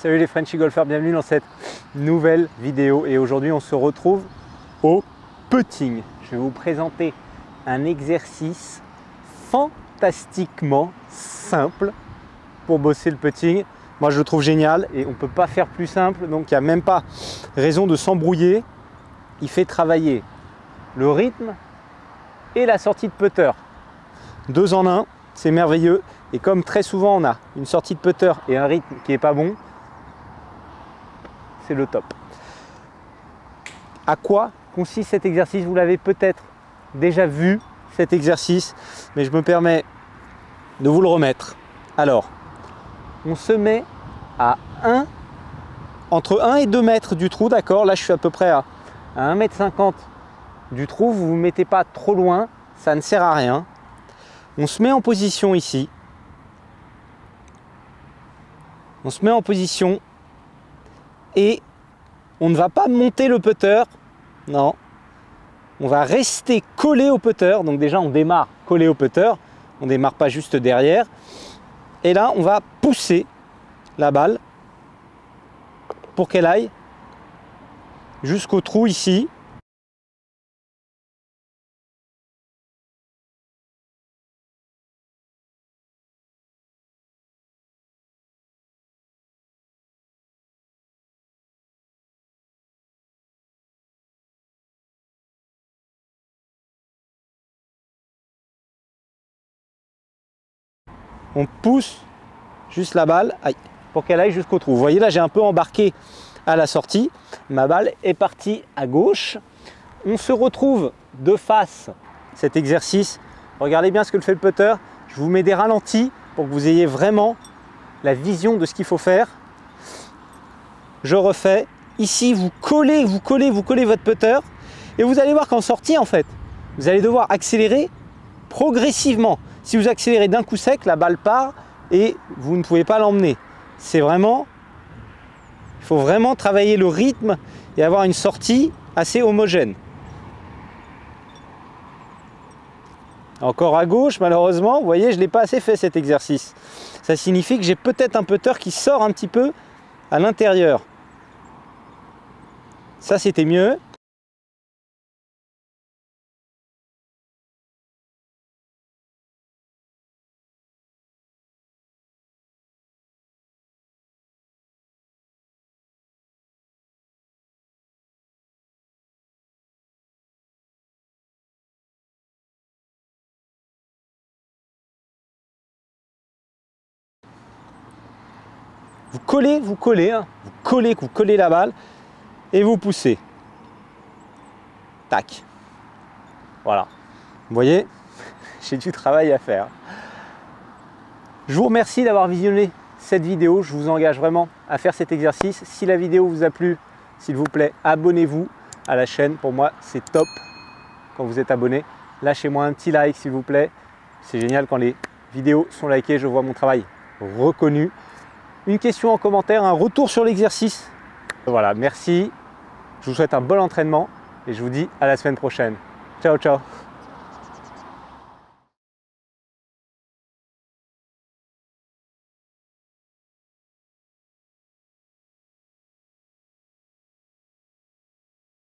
Salut les Frenchy Golfers, bienvenue dans cette nouvelle vidéo et aujourd'hui on se retrouve au putting. Je vais vous présenter un exercice fantastiquement simple pour bosser le putting. Moi je le trouve génial et on ne peut pas faire plus simple, donc il n'y a même pas raison de s'embrouiller. Il fait travailler le rythme et la sortie de putter. 2 en 1, c'est merveilleux. Et comme très souvent on a une sortie de putter et un rythme qui n'est pas bon, c'est le top. À quoi consiste cet exercice? Vous l'avez peut-être déjà vu cet exercice, mais je me permets de vous le remettre. Alors, on se met à entre 1 et 2 mètres du trou, d'accord? Là je suis à peu près à 1,50 m du trou, vous ne vous mettez pas trop loin, ça ne sert à rien. On se met en position ici. On se met en position et on ne va pas monter le putter, non. On va rester collé au putter. Donc déjà on démarre collé au putter, on ne démarre pas juste derrière. Et là on va pousser la balle pour qu'elle aille jusqu'au trou ici. On pousse juste la balle pour qu'elle aille jusqu'au trou. Vous voyez là, j'ai un peu embarqué à la sortie. Ma balle est partie à gauche. On se retrouve de face. Cet exercice, regardez bien ce que fait le putter. Je vous mets des ralentis pour que vous ayez vraiment la vision de ce qu'il faut faire. Je refais. Ici, vous collez votre putter. Et vous allez voir qu'en sortie, en fait, vous allez devoir accélérer progressivement. Si vous accélérez d'un coup sec, la balle part et vous ne pouvez pas l'emmener. C'est vraiment, il faut vraiment travailler le rythme et avoir une sortie assez homogène. Encore à gauche, malheureusement, vous voyez, je ne l'ai pas assez fait cet exercice. Ça signifie que j'ai peut-être un putter qui sort un petit peu à l'intérieur. Ça, c'était mieux. Vous collez la balle et vous poussez. Tac. Voilà. Vous voyez, j'ai du travail à faire. Je vous remercie d'avoir visionné cette vidéo. Je vous engage vraiment à faire cet exercice. Si la vidéo vous a plu, s'il vous plaît, abonnez-vous à la chaîne. Pour moi, c'est top quand vous êtes abonné. Lâchez-moi un petit like, s'il vous plaît. C'est génial quand les vidéos sont likées. Je vois mon travail reconnu. Une question en commentaire, un retour sur l'exercice. Voilà, merci. Je vous souhaite un bon entraînement et je vous dis à la semaine prochaine. Ciao, ciao.